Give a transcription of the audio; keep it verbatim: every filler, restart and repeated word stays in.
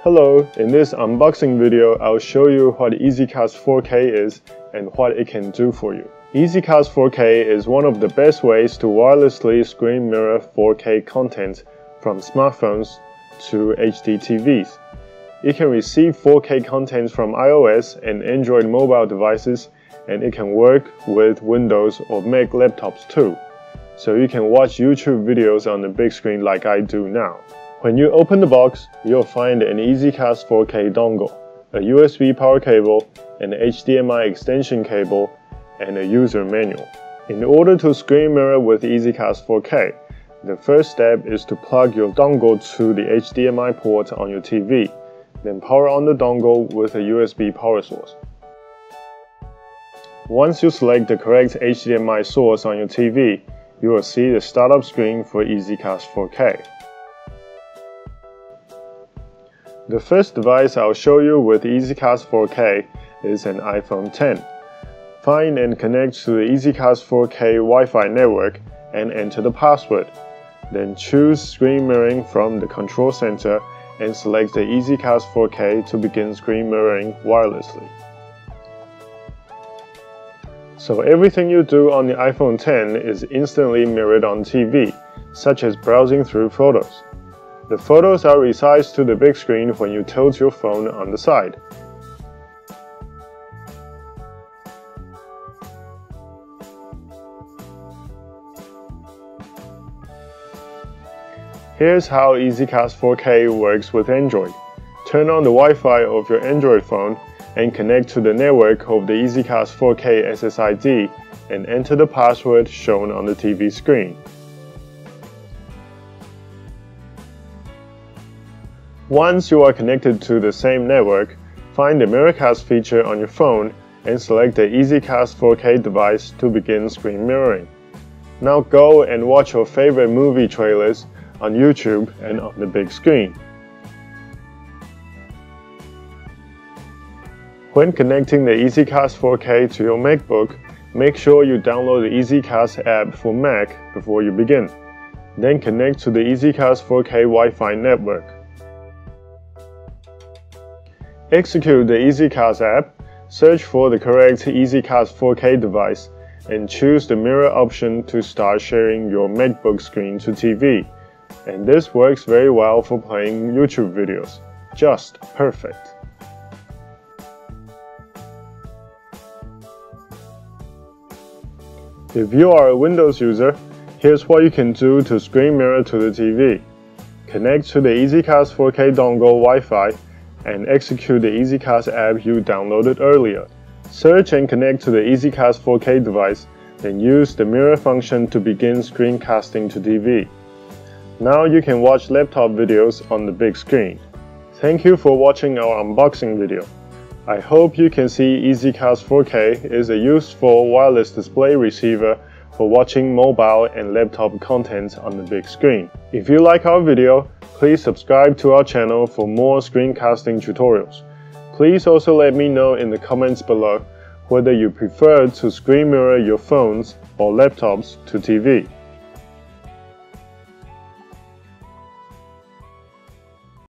Hello, in this unboxing video, I'll show you what EZCast four K is and what it can do for you. EZCast four K is one of the best ways to wirelessly screen mirror four K content from smartphones to H D T Vs. It can receive four K content from iOS and Android mobile devices, and it can work with Windows or Mac laptops too. So you can watch YouTube videos on the big screen like I do now. When you open the box, you'll find an EZCast four K dongle, a U S B power cable, an H D M I extension cable, and a user manual. In order to screen mirror with EZCast four K, the first step is to plug your dongle to the H D M I port on your T V, then power on the dongle with a U S B power source. Once you select the correct H D M I source on your T V, you will see the startup screen for EZCast four K. The first device I'll show you with EZCast four K is an iPhone ten. Find and connect to the EZCast four K Wi-Fi network and enter the password. Then choose Screen Mirroring from the control center and select the EZCast four K to begin screen mirroring wirelessly. So everything you do on the iPhone ten is instantly mirrored on T V, such as browsing through photos. The photos are resized to the big screen when you tilt your phone on the side. Here's how EZCast four K works with Android. Turn on the Wi-Fi of your Android phone and connect to the network of the EZCast four K S S I D and enter the password shown on the T V screen. Once you are connected to the same network, find the Miracast feature on your phone and select the EZCast four K device to begin screen mirroring. Now go and watch your favorite movie trailers on YouTube and on the big screen. When connecting the EZCast four K to your MacBook, make sure you download the EZCast app for Mac before you begin. Then connect to the EZCast four K Wi-Fi network. Execute the EZCast app, search for the correct EZCast four K device, and choose the mirror option to start sharing your MacBook screen to T V. And this works very well for playing YouTube videos. Just perfect. If you are a Windows user, here's what you can do to screen mirror to the T V. Connect to the EZCast four K dongle Wi-Fi and execute the EZCast app you downloaded earlier. Search and connect to the EZCast four K device, then use the mirror function to begin screencasting to T V. Now you can watch laptop videos on the big screen. Thank you for watching our unboxing video. I hope you can see EZCast four K is a useful wireless display receiver for watching mobile and laptop content on the big screen. If you like our video, please subscribe to our channel for more screencasting tutorials. Please also let me know in the comments below whether you prefer to screen mirror your phones or laptops to T V.